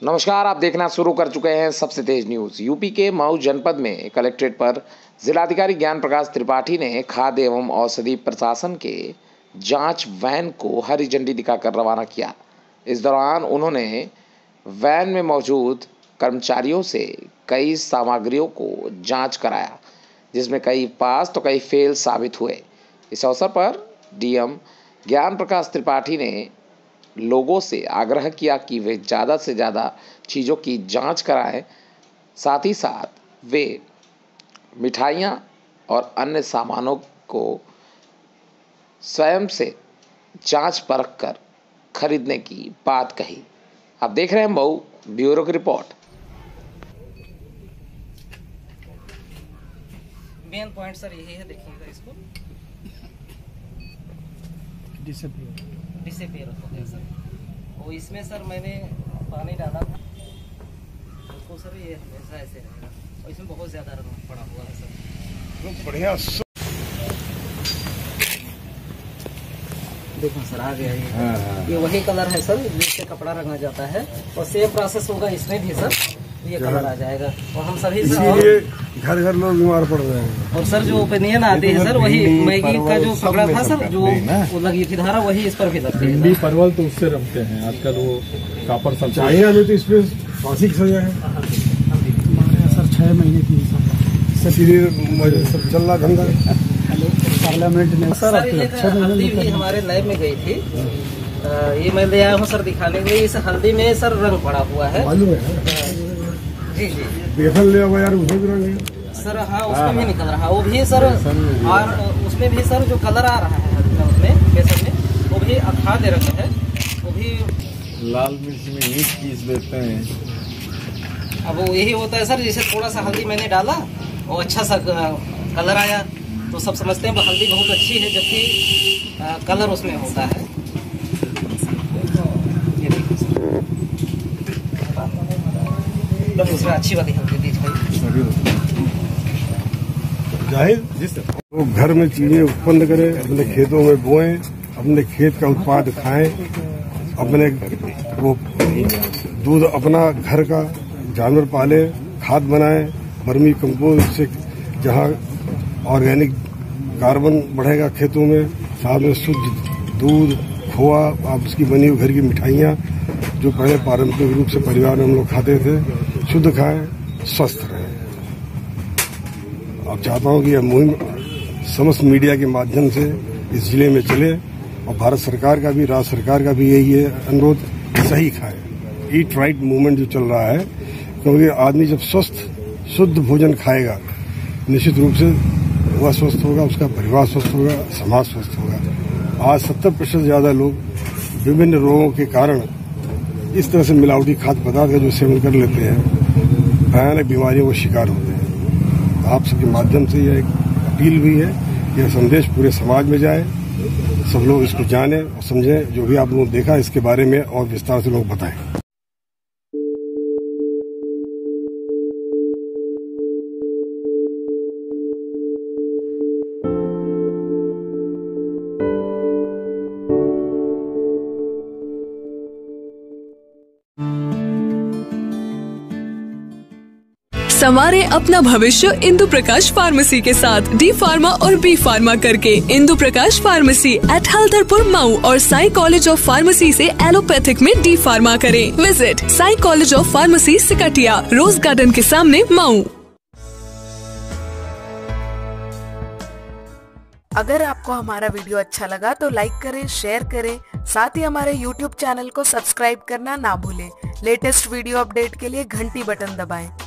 नमस्कार, आप देखना शुरू कर चुके हैं सबसे तेज न्यूज। यूपी के मऊ जनपद में कलेक्ट्रेट पर जिलाधिकारी ज्ञान प्रकाश त्रिपाठी ने खाद्य एवं औषधि प्रशासन के जांच वैन को हरी झंडी दिखाकर रवाना किया। इस दौरान उन्होंने वैन में मौजूद कर्मचारियों से कई सामग्रियों को जांच कराया, जिसमें कई पास तो कई फेल साबित हुए। इस अवसर पर डीएम ज्ञान प्रकाश त्रिपाठी ने लोगों से आग्रह किया कि वे ज़्यादा से ज़्यादा चीज़ों की जांच कराएं, साथ ही साथ वे मिठाइयाँ और अन्य सामानों को स्वयं से जांच परख कर खरीदने की बात कही। आप देख रहे हैं मऊ ब्यूरो की रिपोर्ट। मेन पॉइंट सर यही है, देखिएगा इसको डिसअपीयर हो गया सर। वो इसमें सर मैंने पानी डाला था उसको सर, ये हमेशा ऐसे रहेगा और इसमें बहुत ज़्यादा रंग पड़ा हुआ है सर। बढ़िया देखो सर, आ गया ये वही कलर है सर जिससे कपड़ा रंगा जाता है, और सेम प्रोसेस होगा इसमें भी सर, ये कलर आ जाएगा। और हम सभी घर घर लोग बीमार पड़ रहे हैं। और सर जो ओपिनियन आती है सर, वही मैगी का जो कपड़ा था सर, जो वो लगी थी धारा, वही इस पर भी लगती है। भिंडी परवल तो उससे रखते हैं आजकल, वो कापर सब चाहिए अभी तो इसमें फांसी की सजा है सर। 6 महीने की सब चल रहा धंधा पार्लियामेंट में सर। हल्दी भी हमारे लैब में गई थी, ये मैं ले आया हूँ सर दिखाने के लिए। इस हल्दी में सर रंग पड़ा हुआ है। जी जी, बेसन ले आओ यार, उसमें भी रंग है सर। हाँ, उसमें भी निकल रहा है वो भी सर, और उसमें भी सर जो कलर आ रहा है उसमें बेसन में, वो भी अखाद्य रंग है। वो भी लाल मिर्च में ईंट पीस देते हैं। अब वो यही होता है सर, जैसे थोड़ा सा हल्दी मैंने डाला और अच्छा सा कलर आया तो सब समझते हैं हल्दी बहुत अच्छी है, जबकि कलर उसमें होता है। ये देखिए सर, दूसरा अच्छी वाली हल्दी दी जाहिर वो घर में चीजें उत्पन्न करें, अपने खेतों में बोएं, अपने खेत का उत्पाद खाएं, अपने वो दूध अपना घर का जानवर पाले, खाद बनाएं, वर्मी कंपोस्ट से जहाँ ऑर्गेनिक कार्बन बढ़ेगा खेतों में, साथ में शुद्ध दूध, खोआ, आप उसकी बनी हुई घर की मिठाइयाँ जो पहले पारंपरिक रूप से परिवार में हम लोग खाते थे, शुद्ध खाएं, स्वस्थ रहें। अब चाहता हूँ कि यह मुहिम समस्त मीडिया के माध्यम से इस जिले में चले, और भारत सरकार का भी, राज्य सरकार का भी यही है अनुरोध, सही खाएं। ईट राइट मूवमेंट जो चल रहा है, क्योंकि आदमी जब स्वस्थ शुद्ध भोजन खाएगा, निश्चित रूप से वह स्वस्थ होगा, उसका परिवार स्वस्थ होगा, समाज स्वस्थ होगा। आज 70% ज्यादा लोग विभिन्न रोगों के कारण इस तरह से मिलावटी खाद्य पदार्थ का जो सेवन कर लेते हैं, भयानक बीमारियों का शिकार होते हैं। आप सबके माध्यम से यह एक अपील भी है, यह संदेश पूरे समाज में जाए, सब लोग इसको जाने और समझें। जो भी आप लोगों ने देखा इसके बारे में और विस्तार से लोग बताएं। संवारे अपना भविष्य इंदु प्रकाश फार्मेसी के साथ, डी फार्मा और बी फार्मा करके। इंदु प्रकाश फार्मेसी एट हल्दरपुर मऊ और साई कॉलेज ऑफ फार्मेसी से एलोपैथिक में डी फार्मा करें। Visit Sai college of pharmacy Sikatia, rose garden के सामने, मऊ। अगर आपको हमारा वीडियो अच्छा लगा तो लाइक करें, शेयर करें, साथ ही हमारे YouTube चैनल को सब्सक्राइब करना ना भूलें। लेटेस्ट वीडियो अपडेट के लिए घंटी बटन दबाएं।